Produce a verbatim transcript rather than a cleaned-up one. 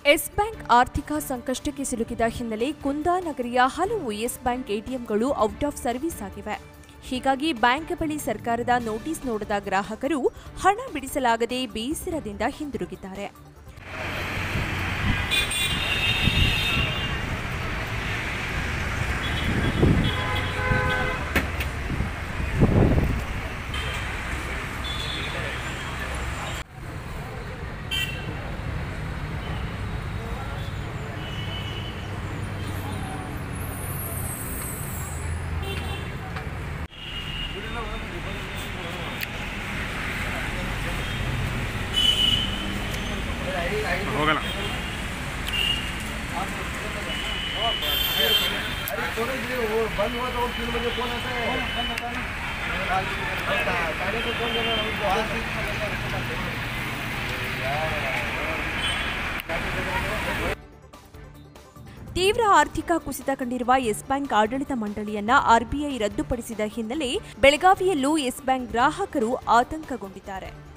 Yes bank ಆರ್ಥಿಕ ಸಂಕಷ್ಟಕ್ಕೆ ಸಿಲುಕಿದ ಹಿನ್ನೆಲೆ ಕುಂದಾನಗರಿಯ ಹಲವು ಯೆಸ್ ಬ್ಯಾಂಕ್ ಎಟಿಎಂಗಳು ಔಟ್ ಆಫ್ ಸರ್ವಿಸ್ ಆಗಿವೆ. ಹೀಗಾಗಿ ಬ್ಯಾಂಕ್ ಬಳಿ ಸರ್ಕಾರದ ನೋಟಿಸ್ ನೋಡದ ಗ್ರಾಹಕರು ಹಣ ಬಿಡಿಸಲಾಗದೆ ಬೇಸರದಿಂದ ಹಿಂದಿರುಗಿದ್ದಾರೆ. ಹೋಗಲ್ಲ बंद हुआ तो तीन बजे फोन आता है. ತೀವ್ರ ಆರ್ಥಿಕ ಕುಸಿತ ಕಂಡಿರುವ ಯೆಸ್ ಬ್ಯಾಂಕ್ ಆಡಳಿತ ಮಂಡಳಿಯನ್ನ ಆರ್ಬಿಐ ರದ್ದುಪಡಿಸಿದ ಹಿನ್ನೆಲೆ ಬೆಳಗಾವಿಯಲ್ಲೂ ಯೆಸ್ ಬ್ಯಾಂಕ್ ಗ್ರಾಹಕರು ಆತಂಕಗೊಂಡಿದ್ದಾರೆ.